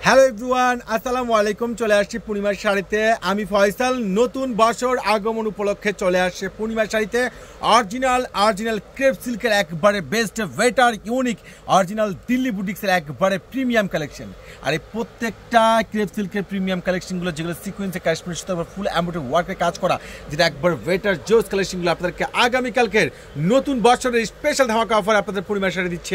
Hello everyone, আসসালামু আলাইকুম। চলে আসছি পূর্ণিমার শাড়িতে। আমি ফয়সাল। নতুন বছর আগমন উপলক্ষে চলে আসছে পূর্ণিমার শাড়িতে অরিজিনাল ক্রেপ সিল্কের একবারে বেস্ট ওয়েটার ইউনিক অরিজিনাল দিল্লি বুটিক্সের একবারে প্রিমিয়াম কালেকশন। আর এই প্রত্যেকটা ক্রেপ সিল্কের প্রিমিয়াম কালেকশনগুলো যেগুলো সিকোয়েন্সে কাশ্মীর সুতো ফুল এমব্রয়ডারি ওয়ার্কে কাজ করা, যেটা একবার ওয়েটার জোস কালেকশনগুলো আপনাদেরকে আগামীকালকের নতুন বছরের স্পেশাল ধামাকা অফার আপনাদের পূর্ণিমার শাড়ি দিচ্ছে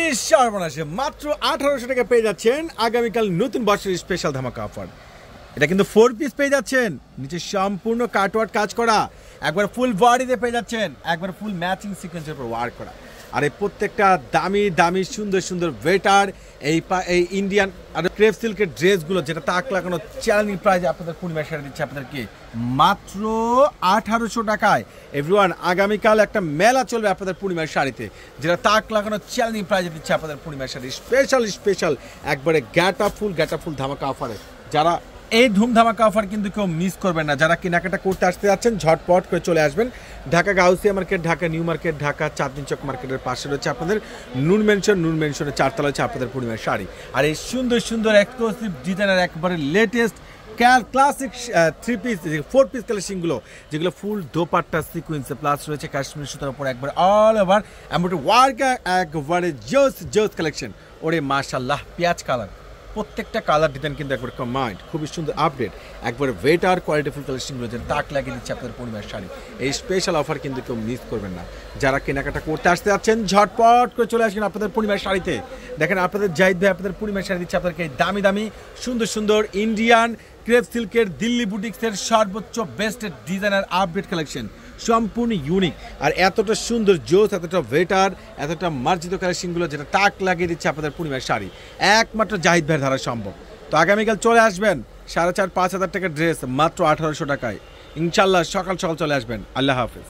19 মাত্র 1800 টাকা পেয়ে যাচ্ছেন আগামীকাল নতুন বছরের স্পেশাল ধামাকা অফার। এটা কিন্তু 4 পিস পেয়ে যাচ্ছেন, নিচে সম্পূর্ণ কাটওয়ার্ক কাজ করা, একবার ফুল বডিতে পেয়ে যাচ্ছেন, একবার ফুল ম্যাচিং সিকোয়েন্সের উপর ওয়ার্ক করা। আর এই প্রত্যেকটা দামি দামি সুন্দর সুন্দর ওয়েটার এই ইন্ডিয়ান আর ক্রেপ সিল্কের ড্রেসগুলো যেটা তাক লাগানো চ্যালেঞ্জিং প্রাইজে আপনাদের পূর্ণিমার শাড়ি দিচ্ছে আপনাদেরকে মাত্র 1800 টাকায়। এভরিওয়ান, আগামীকাল একটা মেলা চলবে আপনাদের পূর্ণিমার শাড়িতে, যেটা তাক লাগানো চ্যালেঞ্জিং প্রাইজে দিচ্ছে আপনাদের পূর্ণিমার শাড়ি স্পেশাল একবারে গ্যাটা ফুল ধামাকা অফারে। যারা এই ধুম ধামাকা অফার কিন্তু কেউ মিস করবেন না। যারা কেনাকাটা করতে আসতে যাচ্ছেন ঝটপট করে চলে আসবেন। Dhaka Gausia market, Dhaka new market, Dhaka Chandni Chowk মার্কেটের পাশে রয়েছে আপনাদের নূর মেনশনের 4 তলা হচ্ছে আপনাদের পূর্ণিমার শাড়ি। আর এই সুন্দর এক্সক্লুসিভ ডিজাইনের একবারে লেটেস্ট ক্লাসিক 3 পিস 4 পিস কালেকশনগুলো, যেগুলো ফুল দোপাট্টা সিকোয়েন্সে প্লাস রয়েছে কাশ্মীর সুতার উপর একবার অল ওভার এমব্রয়ডারি ওয়ার্ক, একবারে জোস কালেকশন। ওরে মাশাআল্লাহ, পেঁয়াজ কালার, প্রত্যেকটা কালার ডিজাইন কিন্তু একবার কম্বাইন্ড, খুবই সুন্দর আপডেট, একবার ওয়েটার কোয়ালিটিফুল কালেকশনগুলো যেন তাক লাগিয়ে দিচ্ছে আপনাদের পূর্ণিমার শাড়ি। এই স্পেশাল অফার কিন্তু কেউ মিস করবেন না। যারা কেনাকাটা করতে আসতে যাচ্ছেন ঝটপট করে চলে আসবেন আপনাদের পূর্ণিমার শাড়িতে। দেখেন আপনাদের জাহিদ ভাই আপনাদের পূর্ণিমার শাড়ি দিচ্ছে আপনাদেরকে দামি সুন্দর ইন্ডিয়ান ক্রেপ সিল্কের দিল্লি বুটিক্সের সর্বোচ্চ বেস্ট ডিজাইনার আপডেট কালেকশন, সম্পূর্ণ ইউনিক। আর এতটা সুন্দর জোস, এতটা ওয়েটার, এতটা মার্জিত কালেকশনগুলো যেটা তাক লাগিয়ে দিচ্ছে আপনাদের পূর্ণিমার শাড়ি একমাত্র জাহিদ ভাইয়ের ধারা সম্ভব। তো আগামীকাল চলে আসবেন 4,500-5,000 টাকার ড্রেস মাত্র 1800 টাকায়। ইনশাল্লাহ সকাল চলে আসবেন। আল্লাহ হাফেজ।